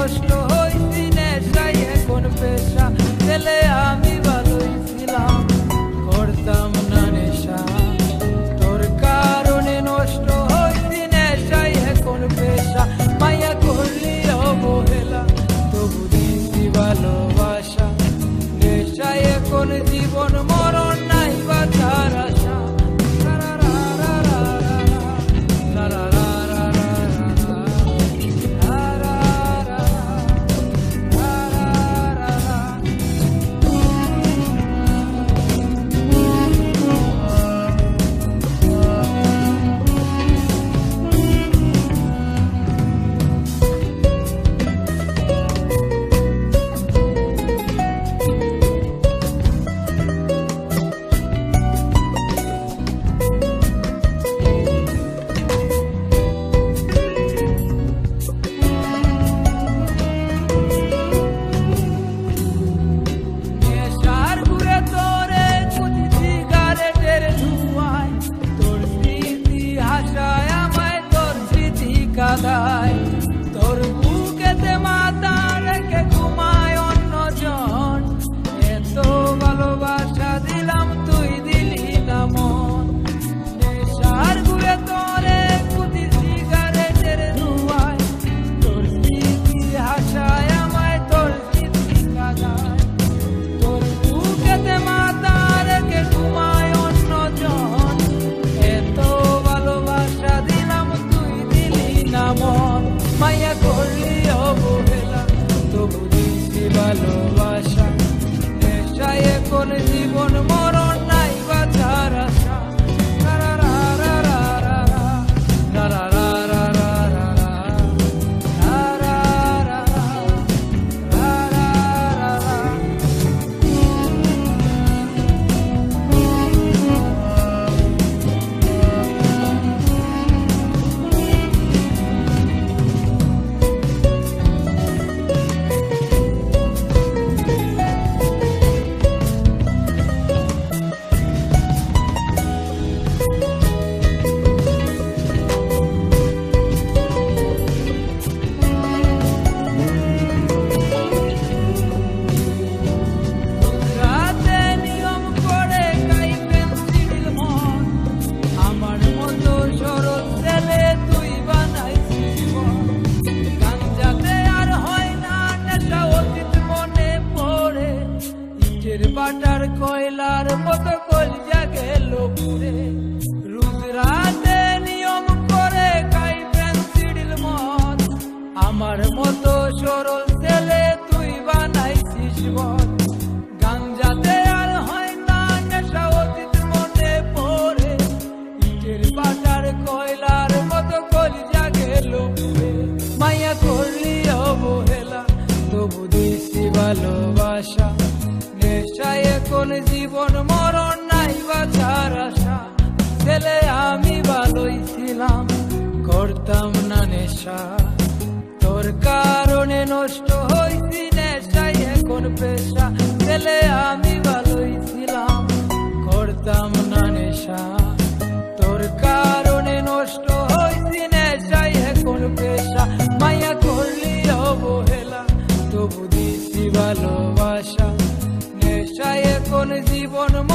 নষ্ট হইছি নেশায় এখন পেশা ছেলে আমি ভালোই ছিলাম করতাম না নেশা তোর কারণে নষ্ট হইছি নেশায় এখন পেশা মায়া করলি অবহেলা তবু দিছি ভালোবাসা নেশায় এখন জীবন মরণ নাই বাঁচার আশা তোর বুকেতে মাথা রেখে ঘুমায় অন্যজন এত ভালোবাসা দিলাম তুই দিলি না মন নেশার ঘুরে তোরে কুটি সিগারেটের ধোঁয়ায় তোর স্মৃতি হাসায় আমায় তোর স্মৃতি কাঁদায় তোর বুকেতে মাথা রেখে ঘুমায় অন্যজন এত ভালোবাসা দিলাম তুই দিলি না মন মায়া করলি অবহেলা তবু দিছি ভালোবাসা নেশায় এখন জীবন মরণ নাই বাঁচার আশা বাটার কয়লার মতো কলজা গেল পুরে রোজ রাতে নিয়ম করে খাই পেন্সিল মদ আমার মতো সরল ছেলে তুই বানাইছিস বদ গাঞ্জাতে আর হয় না নেশা অতীত মনে পড়ে ইটের বাটার কয়লার মতো কলজা গেল পুরে মায়া করলি অবহেলা তবু দিছি ভালোবাসা নেশায় এখন জীবন মরণ নাই বাঁচার আশা ছেলে আমি ভালোই ছিলাম করতাম না নেশা তোর কারণে নষ্ট হইছি নেশায় এখন পেশা ছেলে আমি ভালোই ছিলাম করতাম না নেশা তোর কারণে নষ্ট হইছি নেশায় এখন পেশা মায়া করলি অবহেলা তবু দিছি ভালোবাসা নেশায় এখন জীবন